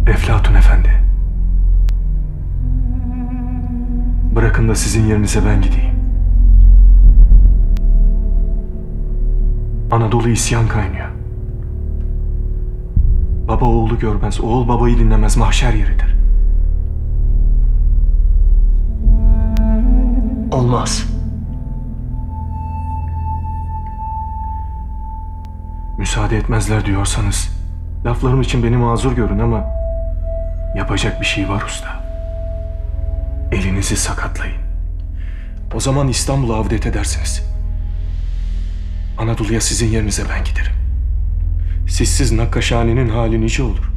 Eflatun Efendi. Bırakın da sizin yerinize ben gideyim. Anadolu isyan kaynıyor. Baba oğlu görmez, oğul babayı dinlemez, mahşer yeridir. Olmaz. Müsaade etmezler diyorsanız, laflarım için beni mazur görün ama yapacak bir şey var usta. Elinizi sakatlayın. O zaman İstanbul'a avdet edersiniz. Anadolu'ya sizin yerinize ben giderim. Sizsiz Nakkaşhane'nin hali nice olur.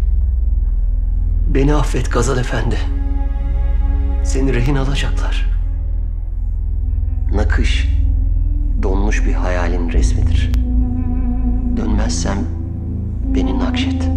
Beni affet Gazal Efendi. Seni rehin alacaklar. Nakış, donmuş bir hayalin resmidir. Dönmezsem beni nakşet.